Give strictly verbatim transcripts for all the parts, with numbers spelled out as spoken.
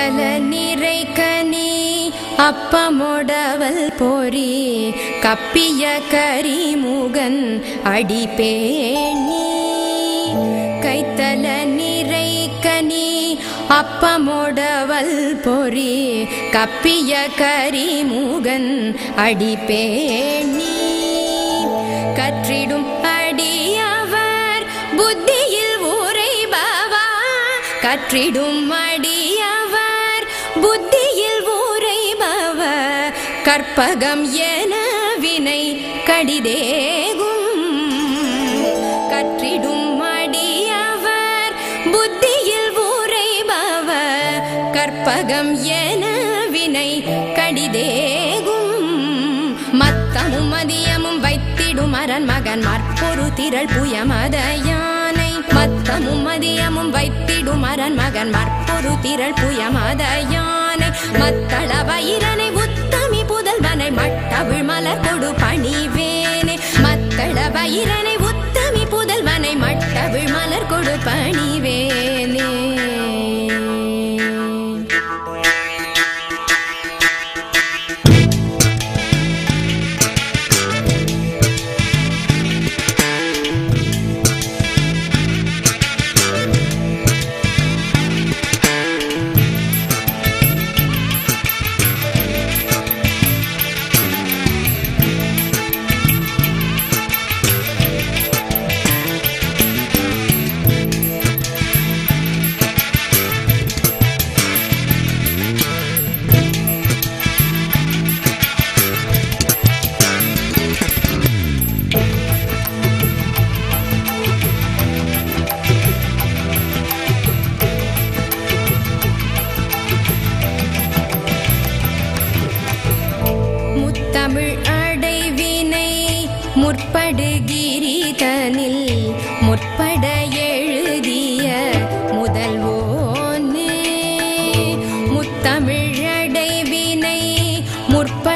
கைத்தல நிறை கனி அப்பமோடவல் பொறி கப்பிய கரிமுகன் அடிபேணி. கைத்தல நிறை கனி அப்பமோடவல் பொறி கப்பிய கரிமுகன் அடிபேணி. கற்றிடும் அடியவர் புத்தியில் உரைபவா கற்றிடும் அடியவர் புத்தியில் உரைபவ கற்பகம் என வினை கடிதேகும். கற்றிடும் அடியவர் புத்தியில் உரைபவ கற்பகம் என வினை கடிதேகும். மத்தமும் மதியமும் வைத்திடும் அரண் மகன் மற்பொரு திரள் புயமத யானை. மத்தமும் மதியமும் வைத்திடும் அரண் மகன் மற்பொரு திரள் புயமத யானை. மத்தள வயிரனை உத்தமி புதல்வனை மட்டவிழ் மலர் கொடு பணிவேனே. மத்தள வயிரனை உத்தமி புதல்வனை மட்டவிழ் மலர் கொடு பணிவேனே. தமிழ் அடைவினை முற்படுகிரிதனில் முற்பட எழுதிய முதல்வோனே. முத்தமிழ் அடைவினை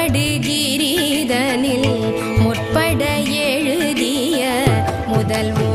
முற்படுகிரிதனில் முற்பட எழுதிய முதல்வோ